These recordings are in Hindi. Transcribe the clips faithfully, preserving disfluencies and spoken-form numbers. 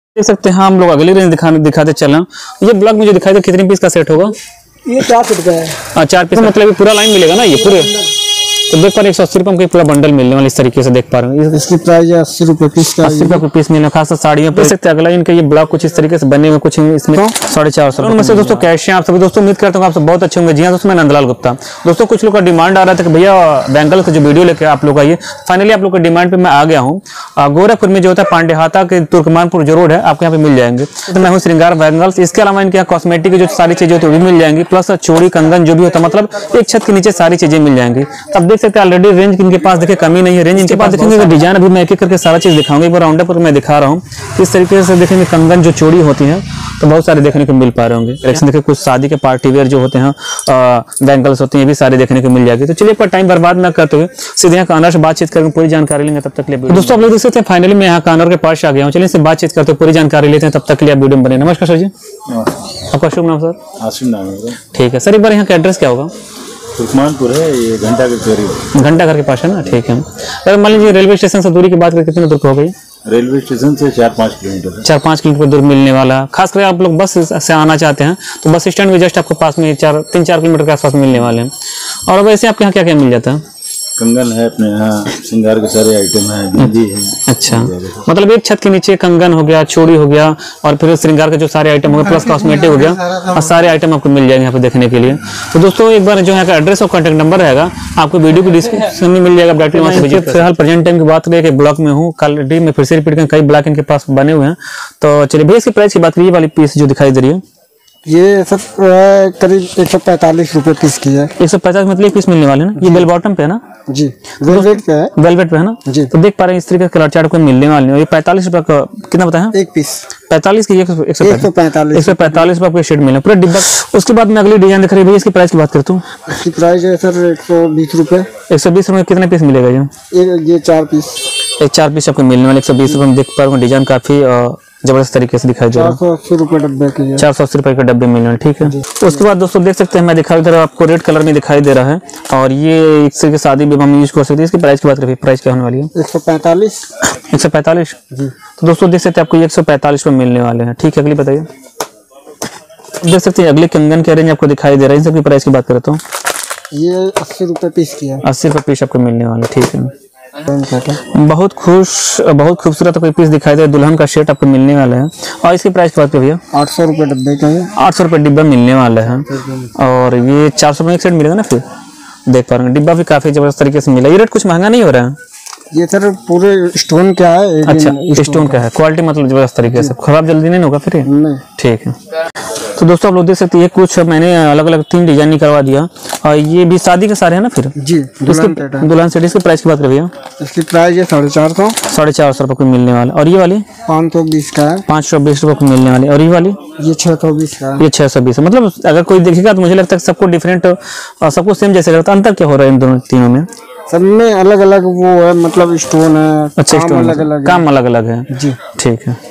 देख सकते हैं हम लोग अगली रेंज दिखाने दिखाते चलें। ये ब्लॉक में जो दिखाई दे कितने पीस का सेट होगा? ये चार पीस का है। हाँ चार पीस, मतलब ये पूरा लाइन मिलेगा ना ये पूरे? तो देख पा रहे एक सौ अस्सी रुपये में पूरा बंडल मिलने वाला इस तरीके से देख पा रहे हैं। इसकी प्राइस है अस्सी रुपए पीस का, अस्सी रुपये पीस मिलने खास साड़ियों देख सकते हैं। अगला इनके ये ब्लॉक कुछ इस तरीके से बने हुए, कुछ इसमें साढ़े चार सौ रुपये। दोस्तों कैसे हैं आप सभी? दोस्तों उम्मीद करता हूँ आप सब बहुत अच्छे होंगे। जी हाँ दोस्तों, मैं नंदलाल गुप्ता। दोस्तों कुछ लोग का डिमांड आ रहा था कि भैया बैंगल का जो वीडियो लेके आप लोग आइए। फाइनली आप लोग के डिमांड पे मैं आ गया हूँ। गोरखपुर में जो होता है पांडेहाता के तुर्कमानपुर जो रोड है, आपके यहाँ पे मिल जाएंगे। तो मैं हूँ श्रृंगार बैंगल्स। इसके अलावा इनके यहाँ कॉस्मेटिक की जो सारी चीजें होती है वो भी मिल जाएंगी, प्लस चोरी कंगन जो भी होता है, मतलब एक छत के नीचे सारी चीजें मिल जाएंगी। अब देख सकते हैं ऑलरेडी रेंज इनके पास देखिए कमी नहीं है। रेंज इनके पास देखेंगे डिजाइन अभी मैं एक एक करके सारा चीज दिखाऊंगा। एक बार राउंड अप मैं दिखा रहा हूँ किस तरीके से देखेंगे। कंगन जो चोरी होती है तो बहुत सारे देखने को मिल पा रहे होंगे। देखिए कुछ शादी के पार्टी वेयर जो होते हैं बैंगल्स होते हैं, ये भी सारे देखने को मिल जाएगी। तो चलिए पर टाइम बर्बाद न करते हुए सीधे यहाँ कानर से बातचीत करके पूरी जानकारी लेंगे। तब तक के लिए दोस्तों आप लोग देख सकते हैं फाइनली मैं यहाँ कानर के पास आ गया हूँ। चलिए इससे बातचीत करते पूरी जानकारी लेते हैं। तब तक के लिए वीडियो में बने। नमस्कार सर जी। आपका शुभ नाम सर? आसिम नाम है। ठीक है सर, एक बार यहाँ का एड्रेस क्या होगा? तुर्कमानपुर है, ये घंटा के करीब, घंटा घर के पास है ना। ठीक है। अगर मान लीजिए रेलवे स्टेशन से दूरी की बात करें कितने दूर हो गई? रेलवे स्टेशन से चार पाँच किलोमीटर चार पाँच किलोमीटर दूर मिलने वाला। खास कर आप लोग बस से आना चाहते हैं तो बस स्टैंड में जस्ट आपको पास में चार तीन चार किलोमीटर के आसपास मिलने वाले हैं। और वैसे आपके यहाँ क्या क्या मिल जाता है? कंगन है अपने यहाँ, श्रृंगार के सारे आइटम है, बिंदी है। अच्छा, मतलब एक छत के नीचे कंगन हो गया, चूड़ी हो गया, और फिर श्रृंगार के जो सारे आइटम हो गए, प्लस कॉस्मेटिक हो गया, और सारे आइटम आपको मिल जाएंगे यहाँ पे देखने के लिए। तो दोस्तों एक बार जो यहाँ का एड्रेस और कॉन्टैक्ट नंबर रहेगा आपको वीडियो की डिस्क्रिप्शन में मिल जाएगा। डायरेक्टली वहाँ से विजिट। फिलहाल प्रेजेंट टाइम की बात करें कि ब्लॉक में हूँ, क्वालिटी में फिर से रिपीट करें, कई ब्लॉक इनके पास बने हुए हैं। तो चलिए भैया इसकी प्राइस की बात करिए। वाली पीस जो दिखाई दे रही है ये सब करीब एक सौ पैंतालीस रुपए पीस की है। एक सौ पचास मतलब एक पीस मिलने वाले ना। ये बेल बॉटम पे है ना जी, वेलवेट पे है। वेलवेट पे है ना जी। तो देख पा रहे हैं इस तरीके के कलर चार्ट को मिलने वाले हैं। ये पैंतालीस रुपए का कितना बताया? एक पीस पैंतालीस की एक सौ पैंतालीस एक सौ पैंतालीस रुपए आपको शेड मिले पूरा डिब्बा। उसके बाद में अगली डिजाइन दिख रही है। इसकी प्राइस की बात करता हूँ। इसकी प्राइस है सर एक सौ बीस रुपए। एक सौ बीस रुपए कितने पीस मिलेगा? ये ये चार पीस एक चार पीस आपको मिलने वाले एक सौ बीस रुपए में। देख पा रहे हैं डिजाइन काफी जबरदस्त तरीके से दिखाई दे रहा है। चार सौ अस्सी रुपए डब्बे की, चार सौ अस्सी रुपए के डब्बे मिलने। ठीक है। उसके बाद दोस्तों देख सकते हैं मैं दिखाई दे रहा हूँ आपको रेड कलर में दिखाई दे रहा है, और ये एक से शादी विवाह में यूज कर सकते हैं। इसकी प्राइस की बात करें, प्राइस क्या होने वाली है? एक सौ पैंतालीस एक सौ पैंतालीस जी। तो दोस्तों देख सकते हैं आपको एक सौ पैंतालीस रुपए मिलने वाले हैं। ठीक है, अगली बताइए। देख सकते हैं अगले कंगन के रेंज आपको दिखाई दे रहा है। इन सबकी प्राइस की बात करता हूँ। ये अस्सी रुपए पीस की है। अस्सी रुपए पीस आपको मिलने वाले। ठीक है। बहुत खुश बहुत खूबसूरत कोई पीस दिखाई दे, दुल्हन का सेट आपको मिलने वाला है। और इसकी प्राइस की बात करिए। आठ सौ रुपए डब्बे का है। आठ सौ रुपए डिब्बा मिलने वाला है, और ये चार सौ रुपए एक सेट मिलेगा ना। फिर देख पा रहे हैं डिब्बा भी काफी जबरदस्त तरीके से मिला। ये रेट कुछ महंगा नहीं हो रहा है। ये सर पूरे स्टोन क्या है? अच्छा स्टोन का है, क्वालिटी मतलब जबरदस्त तरीके से, खराब जल्दी नहीं होगा फिर? नहीं। ठीक है। तो दोस्तों आप लोग देख सकते हैं कुछ मैंने अलग अलग तीन डिजाइन निकलवा दिया, और ये भी शादी के सारे है ना। फिर जी दुल्हन सेट। इसकी प्राइस की बात करिए। इसकी प्राइस है साढ़े चार सौ साढ़े चार सौ रुपए को मिलने वाला। और ये वाली पाँच सौ बीस का है। पाँच सौ बीस रुपए को मिलने वाली। और ये वाली ये छह सौ बीस का है। ये छह सौ बीस। मतलब अगर कोई देखेगा तो मुझे लगता है सबको डिफरेंट और सबको सेम जैसे लगता है। अंतर क्या हो रहा है इन दोनों तीनों में? सब में अलग अलग वो है, मतलब स्टोन है। अच्छा स्टोन अलग अलग काम अलग अलग है जी। ठीक है।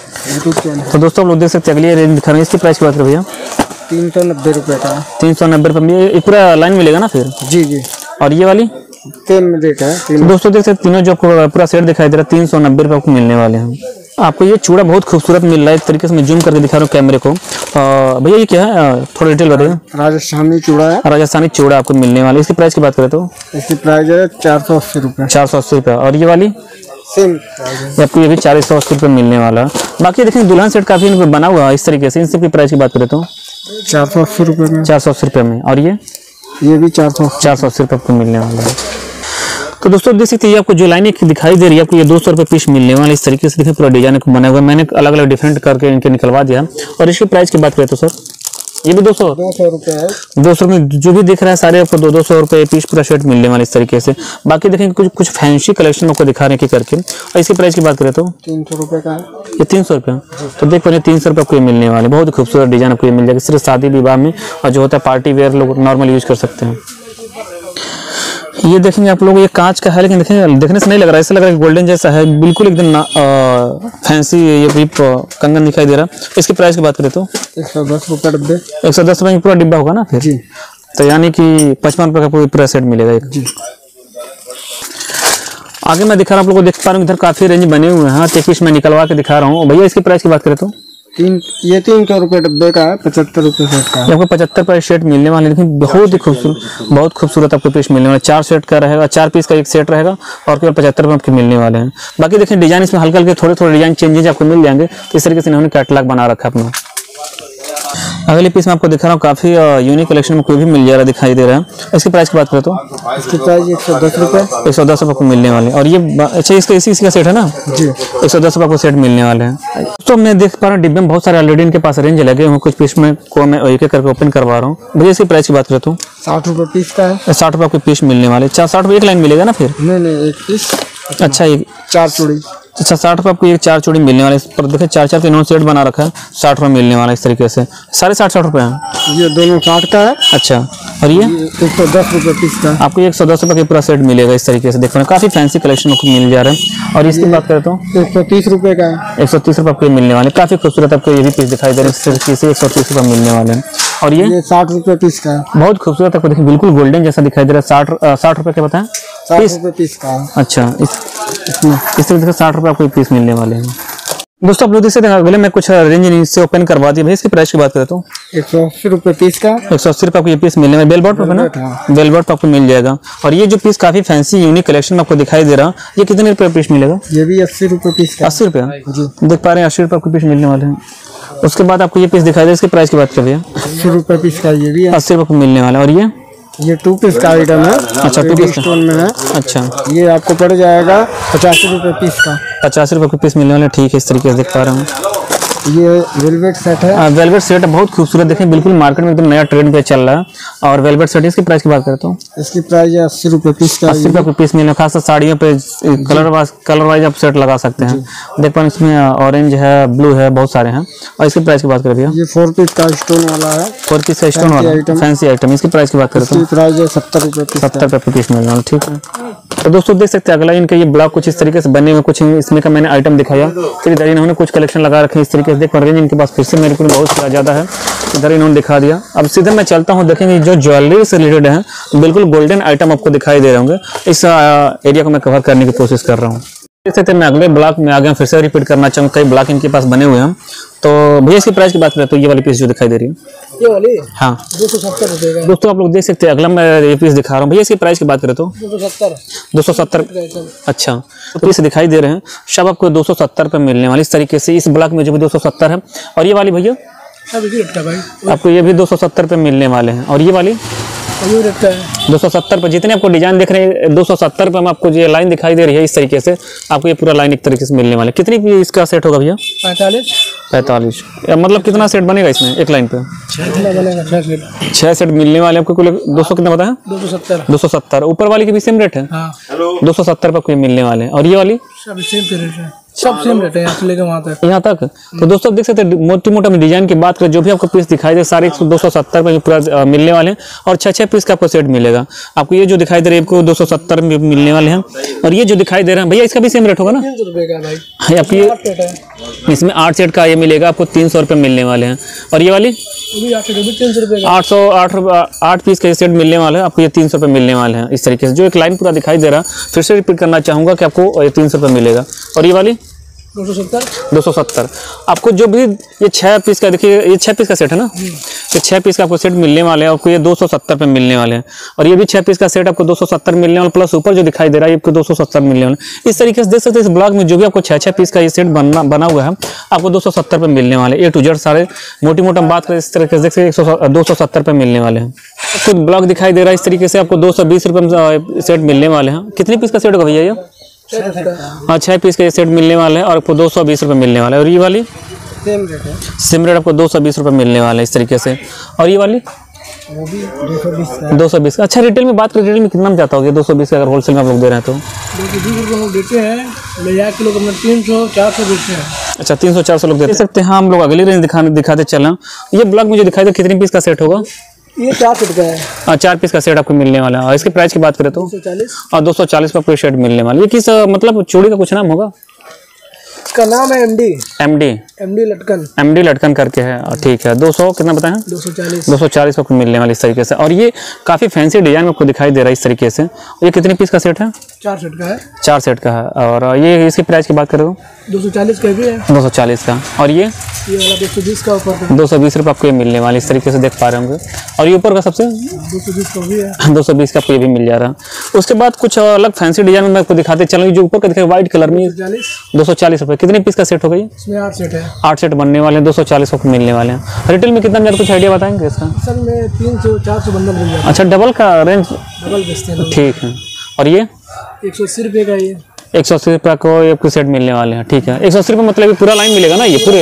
तो दोस्तों आप लोग देख सकते हैं अगली रेंज दिखा रहे हैं। इसकी प्राइस की बात करें भैया। तीन सौ नब्बे रुपए का। तीन सौ नब्बे रुपए में पूरा लाइन मिलेगा ना फिर? जी जी। और ये वाली सेम रेट है। तो दोस्तों देख सकते तीनों जो पूरा सेट दिखाई दे रहा है तीन सौ नब्बे रुपए आपको मिलने वाले हैं। आपको ये चूड़ा बहुत खूबसूरत मिल रहा है। एक तरीके से मैं जूम करके दिखा रहा हूँ कैमरे को। भैया ये क्या है, थोड़ा डिटेल बताइए। राजस्थानी चूड़ा है। राजस्थानी चूड़ा आपको मिलने वाला है। इसकी प्राइस की बात करें तो इसकी प्राइस है चार सौ अस्सी रुपए। चार सौ अस्सी रुपए। और ये वाली सेम आपको ये भी चार सौ अस्सी रुपए मिलने वाला है। बाकी देखें दुल्हन सेट काफी बना हुआ है इस तरीके से। इन सबकी प्राइस की बात करें तो चार सौ अस्सी रुपए में। चार सौ अस्सी रुपए में। और ये ये भी चार सौ चार सौ अस्सी रुपए आपको मिलने वाला है। तो दोस्तों देख सकते हैं आपको जो लाइनें दिखाई दे रही है आपको ये दो सौ रुपए पीस मिलने वाला इस तरीके से। देखिए पूरा डिजाइन को बना हुआ है, मैंने अलग अलग डिफरेंट करके इनके निकलवा दिया। और इसकी प्राइस की बात करें तो सर ये भी दो सौ दो सौ रुपए है। दो सौ में जो भी दिख रहा है सारे आपको दो दो सौ रुपए पीस पूरा सेट मिलने वाला इस तरीके से। बाकी देखेंगे कुछ कुछ फैंसी कलेक्शन आपको दिखा रहे हैं कि करके। और इसकी प्राइस की बात करें तो तीन सौ रुपए का है। ये तीन सौ रुपये। तो देख पा रहे तीन सौ रुपये आपको ये मिलने वाले। बहुत खूबसूरत डिजाइन आपको ये मिल जाएगा सिर्फ शादी विवाह में, और जो होता है पार्टी वेयर लोग नॉर्मल यूज कर सकते हैं। ये देखेंगे आप लोग ये कांच का है, लेकिन देखेंगे देखने से नहीं लग रहा है, ऐसा लग रहा है गोल्डन जैसा है बिल्कुल एकदम फैंसी। ये भी कंगन दिखाई दे रहा है। इसकी प्राइस की बात करें तो एक सौ दस रुपए डब्बे। एक सौ दस रुपए में पूरा डिब्बा होगा ना फिर? जी। तो यानी कि पचपन रुपए का पूरा सेट मिलेगा एक जी। आगे मैं दिखा रहा हूँ आप लोगों को, देख पा रहे हो इधर काफी रेंज बने हुए हैं। एक पीस मैं निकलवा के दिखा रहा हूँ भैया। इसकी प्राइस की बात करें तो तीन ये तीन सौ रुपये डब्बे का है, पचहत्तर रुपये सेट का है। आपको पचहत्तर पर सेट मिलने वाले, लेकिन बहुत ही खूबसूरत बहुत खूबसूरत आपको पीस मिलने वाला। चार सेट का रहेगा, चार पीस का एक सेट रहेगा और केवल पचहत्तर में आपके मिलने वाले हैं। बाकी देखिए डिजाइन इसमें हल्के हल्के थोड़े थोड़े डिजाइन चेंजेस आपको मिल जाएंगे। तो इस तरीके से इन्होंने कैटलॉग बना रखा है अपना। अगले पीस में आपको दिखा रहा हूँ, काफी यूनिक कलेक्शन में कोई भी मिल जा रहा दिखाई दे रहा है। इसकी प्राइस की बात करें तो इसकी प्राइस एक सौ दस रुपये एक सौ दस रुपये आपको मिलने वाले। और ये अच्छा इसका इसी इसका सेट है ना जी, एक सौ दस रुपये आपको सेट मिलने वाले हैं। तो मैं देख पा रहा हूँ डिब्बे में बहुत सारे ऑलरेडी इनके पास रेंज लगे हुए। कुछ पीस में को मैं एक एक करके ओपन करवा रहा हूँ भैया। इसकी प्राइस की बात करें तो साठ रुपये पीस का है। साठ रुपये आपको पीस मिलने वाले। चार साठ रुपये एक लाइन मिलेगा ना फिर? नहीं नहीं, एक पीस। अच्छा एक चार चूड़ी। अच्छा साठ रुपये आपको एक चार चूड़ी मिलने वाले। इस पर देखिए चार चार तीनों सेट बना रखा है, साठ रुपये मिलने वाला इस तरीके से। साढ़े साठ साठ रुपये हैं ये दोनों साठ का है। अच्छा और ये एक सौ दस रुपये पीस का। आपको एक सौ दस रुपये का पूरा सेट मिलेगा इस तरीके से। देखो काफी फैंसी कलेक्शन आपको मिल जा रहा है। और इसकी बात करें तो एक सौ तीस रुपये का है। एक सौ तीस रुपये आपको मिलने वाले। काफी खूबसूरत आपको ये भी पीस दिखाई दे रहे हैं इस तरीके से। एक सौ तीस रुपये मिलने वाले हैं। और ये ये साठ रुपये पीस का है। बहुत खूबसूरत आपको देखिए, बिल्कुल गोल्डन जैसा दिखाई दे रहा है। साठ साठ रुपये के बताएं साठ रुपये पीस का है। अच्छा इस इस तरीके से साठ रुपये आपको पीस मिलने वाले हैं। दोस्तों आप लोग देख सकते हैं अगले मैं कुछ रेंज से ओपन करवा दी भाई। इसकी प्राइस की बात करें तो एक सौ अस्सी रुपये पीस का। एक सौ अस्सी रुपये आपको ये पीस मिलने में बेलबॉट पे ना, बेलबॉट पे आपको मिल जाएगा। और ये जो पीस काफी फैंसी यूनिक कलेक्शन में आपको दिखाई दे रहा, ये कितने रुपये पीस मिलेगा? ये भी अस्सी रुपये पीस का। अस्सी रुपये देख पा रहे हैं, अस्सी रुपये आपको पीस मिलने वाले हैं। उसके बाद आपको ये पीस दिखाई दे, इसकी प्राइस की बात कर भैया। अस्सी रुपये पीस का ये भी है। अस्सी रुपये मिलने वाला। और ये ये टू पीस का आइटम है। अच्छा टू पीस स्टोन में है। अच्छा ये आपको पड़ जाएगा पचासी रुपये पीस का। पचास रुपये का पीस मिलने वाला। ठीक है इस तरीके से देख पा रहा हूँ। ये वेलवेट सेट है। वेलवेट सेट बहुत खूबसूरत देखें, बिल्कुल मार्केट में एकदम नया ट्रेंड पे चल रहा है। और वेलवेट सेट इसकी प्राइस की बात करता हूँ, इसकी प्राइस है अस्सी रुपये पीस का। अस्सी रुपये पीस मिलने खास साड़ियों पे कलर वाइज कलर वाइज आप सेट लगा सकते हैं। देख पा रहे इसमें ऑरेंज है, ब्लू है, बहुत सारे हैं। और इसकी प्राइस की बात करें भैया, ये फोर पीस का स्टोन वाला है। फोर पीस का स्टोन वाला फैंसी आइटम। इसकी प्राइस की बात करें तो प्राइस है सत्तर रुपये पीस। सत्तर रुपये पीस मिलने वाला। ठीक है तो दोस्तों देख सकते हैं अगला इनका ये ब्लॉक कुछ इस तरीके से बने हुए। कुछ इसमें का मैंने आइटम दिखाया, फिर इधर इन्होंने कुछ कलेक्शन लगा रखे इस तरीके से। देख रेंज इनके पास फिर से मेरे को बहुत ज्यादा है, इधर इन्होंने दिखा दिया। अब सीधे मैं चलता हूँ, देखेंगे जो ज्वेलरी से रिलेटेड है बिल्कुल गोल्डन आइटम आपको दिखाई दे रहे होंगे। इस एरिया को मैं कवर करने की कोशिश कर रहा हूँ। देख सकते हैं मैं अगले ब्लॉक में आ गया, फिर से रिपीट करना चाहूँगा। कई ब्लॉक इनके पास बने हुए हैं। तो भैया इसकी प्राइस की बात करें तो ये वाली पीस जो दिखाई दे रही है, ये वाली हाँ दो सौ सत्तर रुपये का। दोस्तों आप लोग देख सकते हैं अगला मैं ये पीस दिखा रहा हूँ। भैया इसकी प्राइस की बात करें तो दो सौ सत्तर दो सौ सत्तर अच्छा तो पीस दिखाई दे रहे हैं सब आपको दो सौ सत्तर पे मिलने वाली इस तरीके से। इस ब्लॉक में जो भी दो सौ सत्तर है। और ये वाली भैया भाई आपको ये भी दो सौ सत्तर पे मिलने वाले हैं। और ये वाली दो सौ सत्तर पे। जितने आपको डिजाइन देख रहे हैं दो सौ सत्तर पे आपको ये लाइन दिखाई दे रही है इस तरीके से। आपको ये पूरा लाइन एक तरीके से मिलने वाला है। कितनी भी इसका सेट होगा भैया? पैंतालीस पैंतालीस मतलब कितना सेट बनेगा इसमें एक लाइन पे? बनेगा छह सेट मिलने वाले आपको। कुल दो सौ कितना बताया? दो सौ सत्तर दो सौ सत्तर ऊपर वाली की भी सेम रेट है। दो सौ सत्तर पे आपको मिलने वाले हैं। और ये वाली सब सेम रेट है, सब सेम रेट है यहाँ से लेकर वहाँ तक। यहाँ तक तो दोस्तों देख सकते हैं मोटी मोटा डिजाइन की बात करें जो भी आपको पीस दिखाई दे सारे दो सौ सत्तर पे पूरा मिलने वाले हैं। और छह छह पीस का आपको सेट मिलेगा। आपको ये जो दिखाई दे रहे हैं आपको दो सौ सत्तर में मिलने वाले हैं। और ये जो दिखाई दे रहे हैं भैया इसका भी सेम रेट होगा ना? तीन सौ रुपये का भाई। आपकी इसमें आठ सेट का ये मिलेगा आपको तीन सौ रुपये मिलने वाले हैं। और ये वाली तीन सौ रुपये आठ सौ आठ आठ पीस का सेट मिलने वाला है आपको। ये तीन सौ रुपये मिलने वाले हैं इस तरीके से। जो एक लाइन पूरा दिखाई दे रहा है फिर से रिपीट करना चाहूँगा कि आपको ये तीन सौ रुपये मिलेगा। और ये वाली दो सौ सत्तर दो सौ सत्तर आपको जो भी ये छह पीस का देखिए ये छह पीस का सेट है ना, ये छह पीस का आपको सेट मिलने वाले हैं। आपको ये दो सौ सत्तर पे मिलने वाले हैं। और ये भी छह पीस का सेट आपको दो सौ सत्तर मिलने वाला प्लस ऊपर जो दिखाई दे रहा है आपको दो सौ सत्तर मिलने वाले। इस तरीके से देख सकते हैं इस ब्लॉक में जो भी आपको छह छह पीस का ये सेट बना बना हुआ है आपको दो सौ सत्तर पे मिलने वाले। ए टू जेड सारे मोटी मोटा बात करें इस तरीके से देख सकते दो सौ सत्तर पे मिलने वाले हैं। कुछ ब्लॉक दिखाई दे रहा है इस तरीके से आपको दो सौ बीस रुपये में सेट मिलने वाले हैं। कितने पीस का सेट होगा भैया ये? हाँ छह पीस का ये सेट मिलने वाला है और आपको दो सौ बीस रुपये मिलने वाला है। और ये वाली सेम रेट है, सेम रेट आपको दो सौ बीस रुपये मिलने वाला है इस तरीके से। और ये वाली वो भी दो सौ बीस का। दो सौ बीस का। अच्छा रिटेल में बात करें, रिटेल में कितना में जाता होगा दो सौ बीस का अगर होलसेल में आप लोग दे रहे हैं तो? दो सौ बीस रुपये हम देते हैं, ले जा के लोग अपना तीन सौ चार सौ बेचते हैं। अच्छा तीन सौ चार सौ लोग दे सकते हैं। हाँ हम लोग अगली रेंज दिखाने दिखाते चलें। ये ब्लॉक में जो दिखाई दे कितने पीस का सेट होगा? ये चार फुट का है। हाँ चार पीस का सेट आपको मिलने वाला है। और इसकी प्राइस की बात करें तो दो सौ चालीस और दो सौ चालीस का आपको सेट मिलने वाला है। ये किस मतलब चूड़ी का कुछ नाम होगा? इसका नाम है एमडी एमडी एमडी लटकन एमडी लटकन करके है। ठीक है दो सौ कितना बताएं? दो सौ चालीस दो सौ चालीस आपको मिलने वाली इस तरीके से। और ये काफी फैंसी डिजाइन में आपको दिखाई दे रहा है इस तरीके से। ये कितने पीस का सेट है? चार सेट का है। चार सेट का है। और ये इसकी प्राइस की बात करें तो दो सौ चालीस का भी है। दो सौ चालीस का। और ये ये वाला दो सौ बीस का ऊपर दो सौ बीस रुपये आपको ये मिलने वाली, इस तरीके से देख पा रहे होंगे। और ये ऊपर का सबसे दो सौ बीस का भी है। दो सौ बीस का आपको ये भी मिल जा रहा है। उसके बाद कुछ अलग फैंसी डिजाइन में मैं आपको दिखाते चलूँगी। जो ऊपर का दिखेगा व्हाइट कलर में दो सौ चालीस रुपये। कितने पीस का सेट हो गई? इसमें आठ सेट है। आठ सेट बनने वाले हैं, दो सौ चालीस को मिलने वाले हैं। रिटेल में कितना कुछ आइडिया बताएंगे इसका? असल में तीन सौ चार सौ बंडल मिल जाता है। अच्छा, डबल का रेंज डबल बेचते हैं। ठीक है। और ये एक सौ अस्सी रुपये का ये एक सौ अस्सी रुपये को एक सेट मिलने वाले हैं। ठीक है, एक सौ अस्सी रुपये मतलब ये पूरा लाइन मिलेगा ना, ये पूरे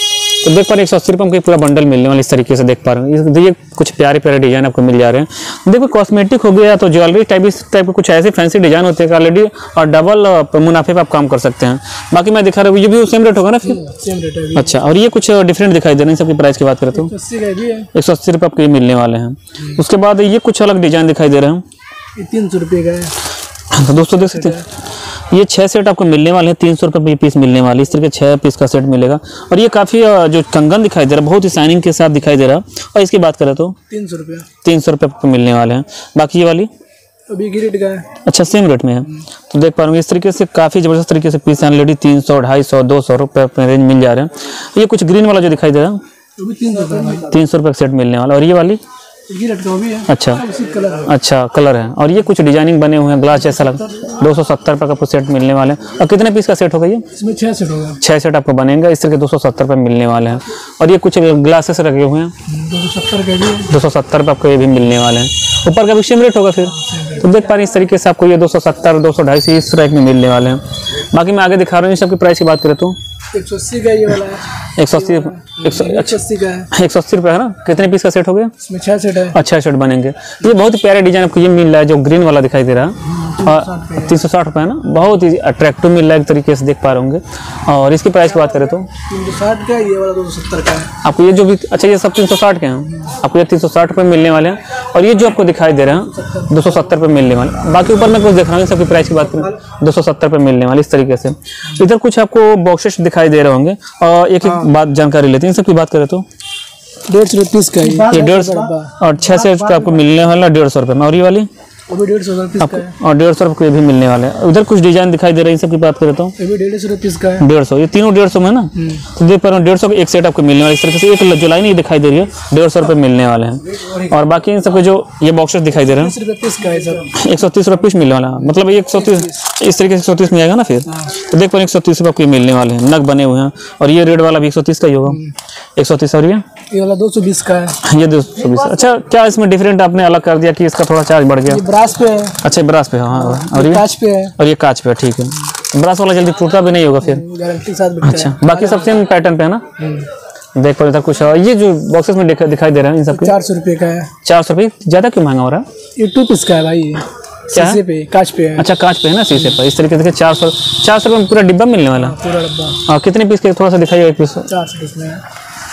तो देख पा रहे हैं एक सौ अस्सी रुपये में पूरा बंडल मिलने वाला, इस तरीके से देख पा रहे हैं। ये कुछ प्यारे प्यारे डिजाइन आपको मिल जा रहे हैं। देखो कॉस्मेटिक हो गया तो ज्वेलरी टाइप इस टाइप के कुछ ऐसे फैंसी डिजाइन होते हैं ऑलरेडी, और डबल मुनाफे पे आप काम कर सकते हैं। बाकी मैं दिखा रहा हूँ ये भी सेम रेट होगा ना फिर? सेम रेट है। अच्छा, और ये कुछ डिफरेंट दिखाई दे रहे हैं। सबकी प्राइस की बात करें तो एक सौ अस्सी रुपये आपको ये मिलने वाले हैं। उसके बाद ये कुछ अलग डिजाइन दिखाई दे रहे हैं, ये तीन सौ रुपये का है। तो दोस्तों देख सकते हैं ये छह सेट आपको मिलने वाले हैं, तीन सौ रुपये पीस मिलने वाली, इस तरह के छह पीस का सेट मिलेगा। और ये काफ़ी जो कंगन दिखाई दे रहा है बहुत ही शाइनिंग के साथ दिखाई दे रहा है। और इसकी बात करें तो तीन सौ रुपया तीन सौ रुपये आपको मिलने वाले हैं। बाकी ये वाली अभी की रेट का है। अच्छा, सेम रेट में है। तो देख पा रहे हैं इस तरीके से काफ़ी ज़बरदस्त तरीके से पीस ऑलरेडी तीन सौ ढाई सौ दो सौ रुपये अपने रेंज मिल जा रहे हैं। ये कुछ ग्रीन वाला जो दिखाई दे रहा है तीन सौ रुपये तीन सौ रुपये का सेट मिलने वाला। और ये वाली ये रेट का भी है। अच्छा कलर है। अच्छा कलर है। और ये कुछ डिजाइनिंग बने हुए हैं ग्लास जैसा लग दो सौ सत्तर रुपये का सेट मिलने वाले हैं। और कितने पीस का सेट होगा ये? इसमें छह सेट होगा। छह सेट आपको बनेगा, इस तरह के दो सौ सत्तर रुपये मिलने वाले हैं। और ये कुछ ग्लासेस रखे हुए हैं दो सौ सत्तर का भी है। दो सौ सत्तर रुपये आपको ये भी मिलने वाले हैं। ऊपर का भी सेम रेट होगा फिर? तो देख पा रहे हैं इस तरीके से आपको ये दो सौ सत्तर दो सौ ढाई सौ इस रैक में मिलने वाले हैं। बाकी मैं आगे दिखा रहा हूँ सबकी प्राइस की बात करें तो एक सौ अस्सी का ये वाला है। एक सौ अस्सी एक सौ अस्सी का है। एक सौ अस्सी रुपये है ना। कितने पीस का सेट हो गया? इसमें छह सेट है। अच्छा सेट बनेंगे। ये बहुत ही प्यारे डिजाइन आपको ये मिल रहा है जो ग्रीन वाला दिखाई दे रहा है, और तीन सौ साठ रुपये है ना, बहुत ही अट्रैक्टिव मिल रहा है एक तरीके से देख पा रहे होंगे। और इसकी प्राइस की बात करें तो तीन सौ साठ का, ये वाला दो सौ सत्तर का है आपको ये जो भी अच्छा ये सब तीन सौ साठ के हैं, आपको ये तीन सौ साठ रुपये मिलने वाले हैं। और ये जो आपको दिखाई दे रहे हैं दो सौ सत्तर रुपये मिलने वाले। बाकी ऊपर मैं कुछ देख रहा हूँ सबकी प्राइस की बात करें दो सौ सत्तर रुपये मिलने वाली इस तरीके से। इधर कुछ आपको बॉक्सेस दिखाई दे रहे होंगे। और एक एक बात जानकारी लेते हैं सबकी बात करें तो डेढ़ सौ रुपये का है। ये डेढ़ सौ और छः से का आपको मिलने वाला डेढ़ सौ रुपये में। और ये वाली वो भी डेढ़ सौ रुपये का है। और डेढ़ सौ रुपये भी मिलने वाले हैं। उधर कुछ डिजाइन दिखाई दे रहे हैं सबकी बात करें तो ये भी डेढ़ सौ रुपये का है। डेढ़ सौ ये तीनों डेढ़ सौ में ना, तो देख पा रहे हो डेढ़ सौ का एक सेट आपको मिलने वाला इस तरीके से। एक जो लाइन ये दिखाई दे रही है डेढ़ सौ रुपये मिलने वाले हैं। और बाकी इन सबके जो ये बॉक्सेस दिखाई दे रहे हैं एक सौ तीस रुपये पीस मिलने वाला है, मतलब एक सौ तीस इस तरीके से एक सौ तीस में आएगा ना फिर। तो देख पा रहे एक सौ तीस रुपये आपको मिलने वाले हैं, नग बने हुए हैं। और ये रेड वाला भी एक सौ तीस का ही होगा, एक सौ तीस। और ये ये वाला दो सौ बीस का है। ये दो सौ बीस। अच्छा, क्या इसमें डिफरेंट आपने अलग कर दिया कि इसका थोड़ा चार्ज बढ़ गया? ब्रास पे है। अच्छा ब्रास पे, हाँ। और ये कांच पे है। और ये कांच पे, ठीक है। ब्रास वाला जल्दी टूटता भी नहीं होगा फिर? गारंटी साथ बिकता है। अच्छा, बाकी सब सेम पैटर्न पे है ना। देख पा इधर कुछ ये जो बॉक्सेस में दिखाई दे रहे हैं इन सबके चार सौ रुपये का है। चार सौ रुपये ज्यादा क्यों महंगा हो रहा है? ये टू पीस का है भाई। ये क्या है? शीशे पे, कांच पे है। अच्छा कांच पे है ना, शीशे पर। इस तरीके से चार सौ चार सौ रुपये में पूरा डिब्बा मिलने वाला। पूरा डब्बा। हाँ, कितने पीस के थोड़ा सा दिखाइए एक पीस। चार सौ पीस में है।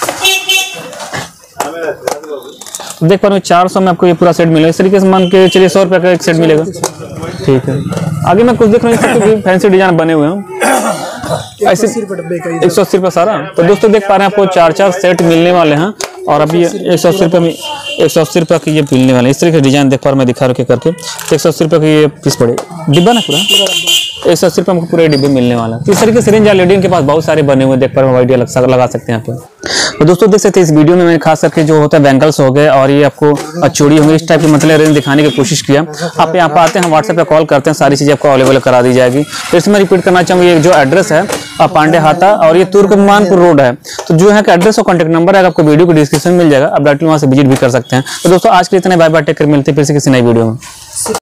देख पा रहे हो चार सौ में आपको ये पूरा सेट मिलेगा इस तरीके से। मान के चलिए सौ रुपये का एक सेट मिलेगा, ठीक है। आगे मैं कुछ देख रहा हूँ फैंसी डिजाइन बने हुए हैं ऐसे एक सौ अस्सी रुपये सारा। तो दोस्तों देख पा रहे हैं आपको चार चार सेट मिलने वाले हैं। और अभी एक सौ अस्सी रुपये में एक सौ अस्सी रुपये की ये मिलने वाले इस तरीके से डिजाइन देख पा रहा मैं दिखा रखे करके। एक सौ अस्सी रुपये की ये पीस पड़े डिब्बा ना पूरा एक सौ अस्सी रुपये में पूरे डिब्बे मिलने वाला है। इस तरीके से रेंज लेडीन के पास बहुत सारे बने हुए देख पा रहे हैं, आइडिया लगा सकते हैं यहाँ पे। तो दोस्तों देख सकते हैं इस वीडियो में मैंने खास करके जो होता है बैंगल्स हो गए और ये आपको चूड़ी होंगे इस टाइप की मतलब रेंज दिखाने की कोशिश किया। आप यहाँ पर आते हैं, व्हाट्सएप पे कॉल करते हैं, सारी चीज़ें आपको अवेलेबल करा दी जाएगी। तो इसमें रिपीट करना चाहूँगी ये जो एड्रेस है पांडे हाता और ये तुर्कमानपुर रोड है। तो जो है एड्रेस और कॉन्टैक्ट नंबर है आपको वीडियो को डिस्क्रिप्शन में मिल जाएगा, आप डायरेक्टली वहाँ से विजिट भी कर सकते हैं। तो दोस्तों आज के लिए इतने, बाय बाय, टेक केयर, मिलते हैं फिर से किसी नई वीडियो में।